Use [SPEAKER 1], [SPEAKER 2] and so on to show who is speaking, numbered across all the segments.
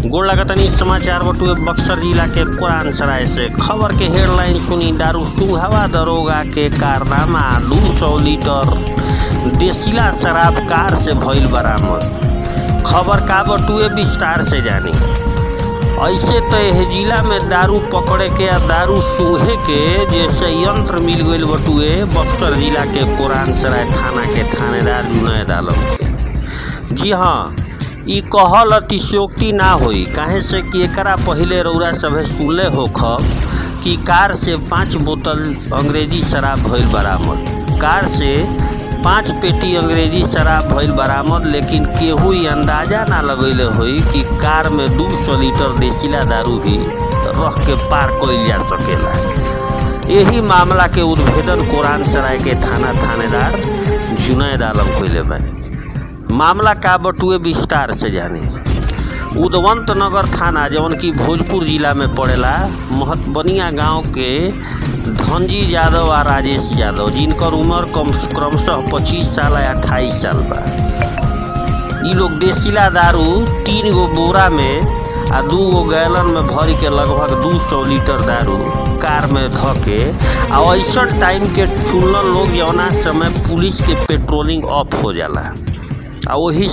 [SPEAKER 1] गोड़ लगतनी समाचार बटुए बक्सर जिला के कुरान सराय से खबर के हेडलाइन सुनी। दारू सुंघावा दरोगा के कारनामा, 200 लीटर देसीला शराब कार से भइल बरामद। खबर का बटुए विस्तार से जानी। ऐसे तो यह जिला में दारू पकड़े के या दारू सूंघे के जैसे यंत्र मिल गई बटुए बक्सर जिला के कुरान सराय थाना के थानेदार जुनैद आलम के। जी हाँ, ई कहल अतिशयोक्ति ना होई, काहे से कि एकरा पहिले रउरा सभे सुनले होखब कि कार से 5 बोतल अंग्रेजी शराब भइल बरामद। कार से 5 पेटी अंग्रेजी शराब भइल बरामद, लेकिन केहू ई अंदाजा ना लगैले होई कि कार में 200 लीटर देसीला दारू भी रख के पार कइल जा सकेला। यही मामला के उद्भेदन कुरान सराय के थानेदार जुनैद आलम कइले बानी। मामला का बटुए विस्तार से जानी। उदवंत नगर थाना जवन की भोजपुर जिला में पड़ेला, महतबनिया गांव के धनजी यादव और राजेश यादव, जिनकर उम्र क्रमशः 25 साल या 28 साल बा। ये लोग देसीला दारू 3 गो बोरा में आ 2 गो गैलन में भर के लगभग 200 लीटर दारू कार में ध के आ ऐसा टाइम के चुनल लोग जौना समय पुलिस के पेट्रोलिंग ऑफ हो जाला आ वही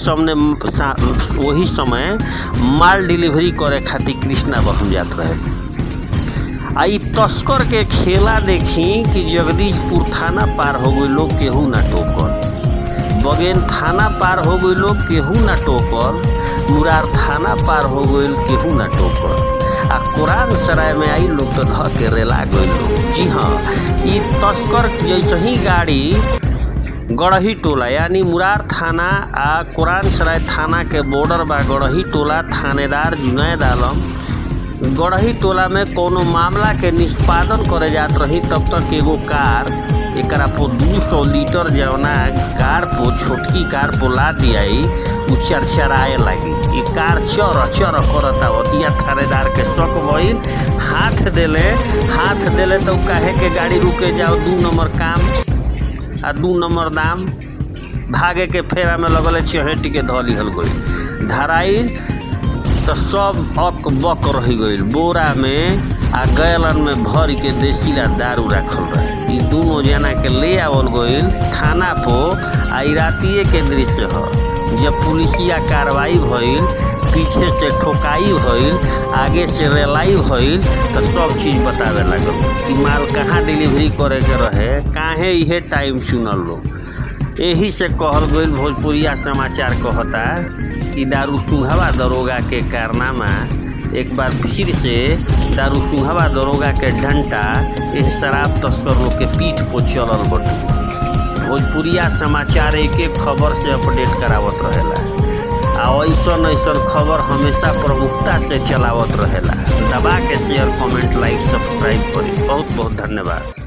[SPEAKER 1] समय माल डिलीवरी करे खातिर कृष्णा बहन जात रहे। आ ई तस्कर के खेला देखी कि जगदीशपुर थाना पार हो गई लोग केहू ना टोकर, बगेन थाना पार हो गई लोग केहू ना टोकर, मुरार थाना पार हो गई केहू ना टोकर, आ कुरान सराय में आई लोग तो ध के रेला गई लोग। जी हाँ, ई तस्कर जैसे ही गाड़ी गढ़ही टोला यानी मुरार थाना आ कुरान सराय थाना के बॉर्डर बा गढ़ही टोला, थानेदार जुनैद आलम गढ़ही टोला में कोनो मामला के निष्पादन करे जात रही, तब तक एगो कार एकरा पो 200 लीटर जवना कार पो छोटकी कार पो ला दियाई उ चरचराए लगी। ई कार चर चर करता वतिया थानेदार के शक भइल, हाथ देले तो काहे के गाड़ी रुके जाओ, 2 नंबर काम आ 2 नंबर दाम, भागे के फेरा में लगल चहेटी के धली हल गई धराई तो सब अक बक रही गई। बोरा में आ गैलन में भर के देसीला दारू रखल रहे। ई दोनों जना के ले आवल गई थाना पो। आई रातिए के दृश्य ह, जब पुलिसिया कार्रवाई भइल, पीछे से ठोकाई भइल, आगे से रेलाई भइल, तो सब चीज़ बतावे लगल कि माल कहाँ डिलीवरी करे के रहे, काहे इहे टाइम चुनल लोग। यही से कहल गई भोजपुरिया समाचार कहता कि दारू सुंघावा दरोगा के कारनामा एक बार फिर से दारू सुंघावा दरोगा के डंटा इस शराब तस्कर लोग के पीठ पर चलल बटू। भोजपुरिया समाचार एक खबर से अपडेट करावत रहेला आ ऐसा खबर हमेशा प्रमुखता से चलावत रहेला। दबा के शेयर, कमेंट, लाइक, सब्सक्राइब करी। बहुत बहुत धन्यवाद।